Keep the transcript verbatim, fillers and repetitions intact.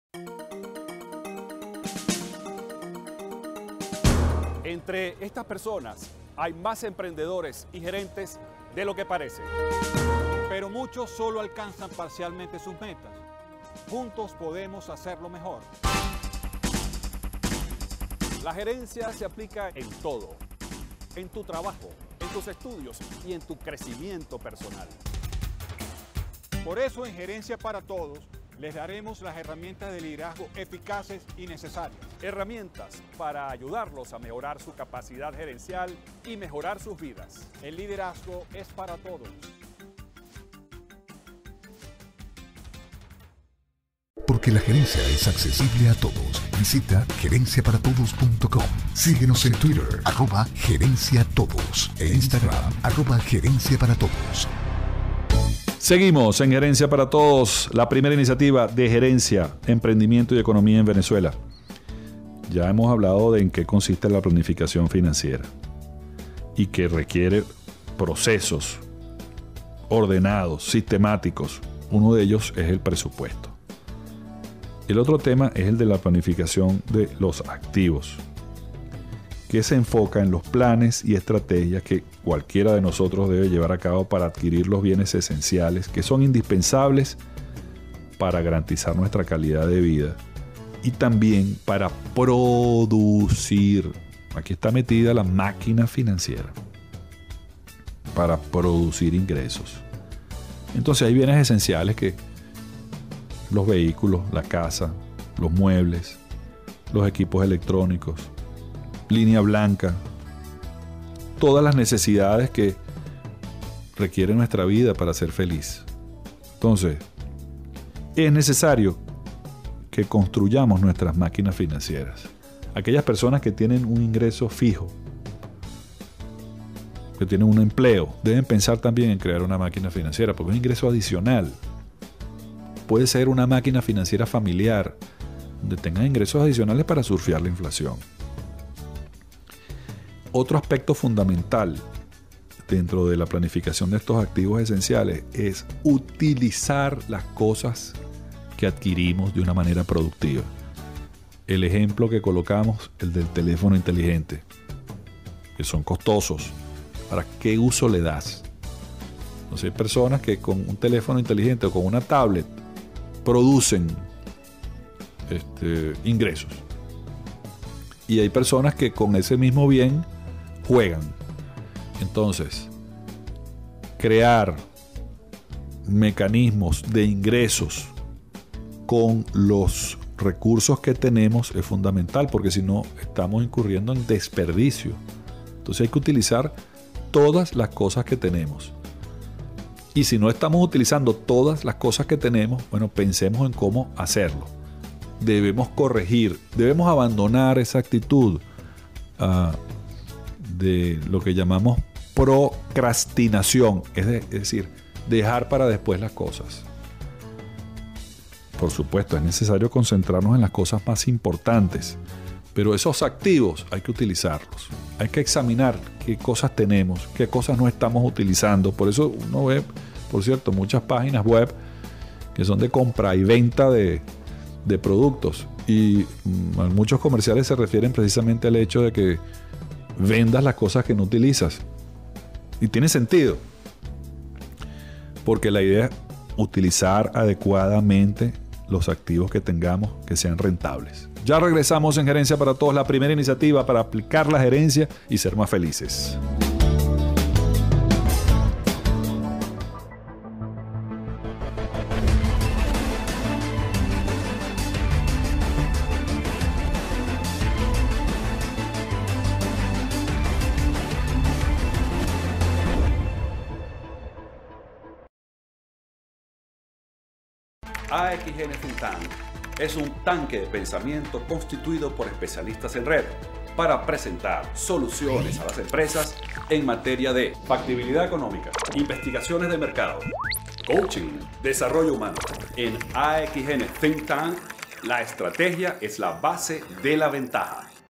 Entre estas personas hay más emprendedores y gerentes de lo que parece. Pero muchos solo alcanzan parcialmente sus metas. Juntos podemos hacerlo mejor. La gerencia se aplica en todo, en tu trabajo, en tus estudios y en tu crecimiento personal. Por eso en Gerencia para Todos les daremos las herramientas de liderazgo eficaces y necesarias. Herramientas para ayudarlos a mejorar su capacidad gerencial y mejorar sus vidas. El liderazgo es para todos. Porque la gerencia es accesible a todos. Visita gerencia para todos punto com. Síguenos en Twitter, arroba gerencia todos. E Instagram, arroba gerencia para todos. Seguimos en Gerencia para Todos, la primera iniciativa de gerencia, emprendimiento y economía en Venezuela. Ya hemos hablado de en qué consiste la planificación financiera y que requiere procesos ordenados, sistemáticos. Uno de ellos es el presupuesto. El otro tema es el de la planificación de los activos, que se enfoca en los planes y estrategias que cualquiera de nosotros debe llevar a cabo para adquirir los bienes esenciales que son indispensables para garantizar nuestra calidad de vida y también para producir. Aquí está metida la máquina financiera para producir ingresos. Entonces hay bienes esenciales que los vehículos, la casa, los muebles, los equipos electrónicos, línea blanca, todas las necesidades que requiere nuestra vida para ser feliz. Entonces, es necesario que construyamos nuestras máquinas financieras. Aquellas personas que tienen un ingreso fijo, que tienen un empleo, deben pensar también en crear una máquina financiera, porque es un ingreso adicional. Puede ser una máquina financiera familiar, donde tengan ingresos adicionales para surfear la inflación. Otro aspecto fundamental dentro de la planificación de estos activos esenciales es utilizar las cosas que adquirimos de una manera productiva. El ejemplo que colocamos, el del teléfono inteligente, que son costosos. ¿Para qué uso le das? Entonces hay personas que con un teléfono inteligente o con una tablet producen este, ingresos. Y hay personas que con ese mismo bien juegan. Entonces, crear mecanismos de ingresos con los recursos que tenemos es fundamental, porque si no estamos incurriendo en desperdicio. Entonces hay que utilizar todas las cosas que tenemos. Y si no estamos utilizando todas las cosas que tenemos, bueno, pensemos en cómo hacerlo. Debemos corregir, debemos abandonar esa actitud uh, de lo que llamamos procrastinación, es, de, es decir, dejar para después las cosas. Por supuesto, es necesario concentrarnos en las cosas más importantes, pero esos activos hay que utilizarlos. Hay que examinar qué cosas tenemos, qué cosas no estamos utilizando. Por eso uno ve, por cierto, muchas páginas web que son de compra y venta de, de productos. Y mmm, muchos comerciales se refieren precisamente al hecho de que vendas las cosas que no utilizas. Y tiene sentido, porque la idea es utilizar adecuadamente los activos que tengamos que sean rentables. Ya regresamos en Gerencia para Todos, la primera iniciativa para aplicar la gerencia y ser más felices. A X N Think Tank es un tanque de pensamiento constituido por especialistas en red para presentar soluciones a las empresas en materia de factibilidad económica, investigaciones de mercado, coaching, desarrollo humano. En A X N Think Tank, la estrategia es la base de la ventaja.